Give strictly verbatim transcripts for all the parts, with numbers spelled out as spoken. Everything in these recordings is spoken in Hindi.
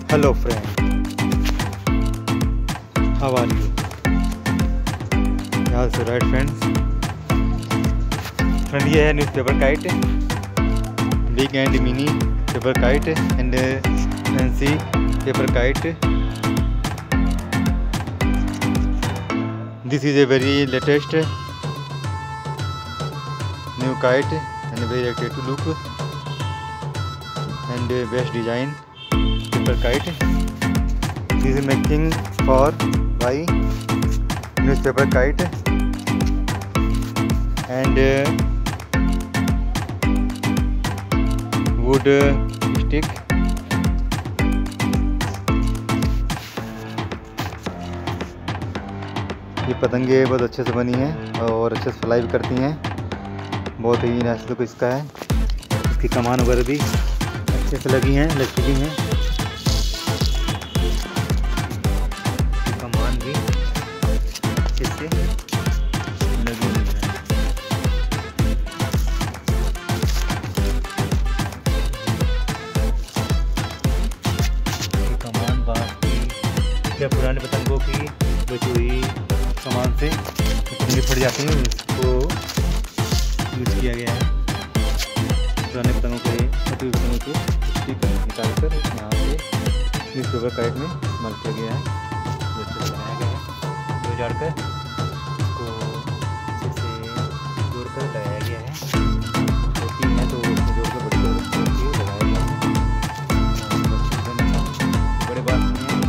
Hello friend, how are you? Yeah, so right friends. Friend, ये है newspaper kite, big and mini paper kite and fancy paper kite. This is a very latest new kite and very attractive look and best design paper kite. This is making for by newspaper kite and uh, wood stick. ये पतंगे बहुत अच्छे से बनी हैं और अच्छे से फ्लाई भी करती हैं. बहुत ही नाइस लुक इसका है. इसकी कमान वगैरह भी अच्छे से लगी हैं, लचकी हैं. कमान भी अच्छे से लगी हुई है. ये कमान बाहर की या पुराने पतंगों की बची हुई कमान से पतंगे फट जाती हैं, इसको यूज़ किया गया है. पुराने पतंगों के फटी हुई पतंगों को स्टिक निकाल कर यहाँ से न्यूज़पेपर काइट में इस्तेमाल किया गया है. जो अच्छे से बनाया गया है, दो झाड़ कर इसको अच्छे से जोड़ कर लगाया गया है. छोटी है तो उसमें जोड़ कर बड़ी लगाया गया है. बड़े बात नहीं है.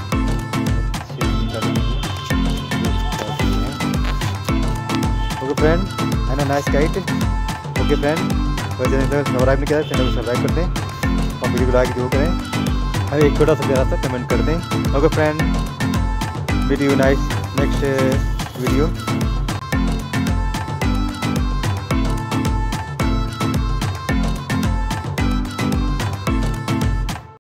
Okay friend, and a nice kite. Okay friend, अगर चैनल को सब्सक्राइब नहीं किया चैनल को सब्सक्राइब कर दें और वीडियो को लाइक जरूर करें. हमें एक छोटा सा प्यारा सा कमेंट कर दें. Okay friend, video nice next video.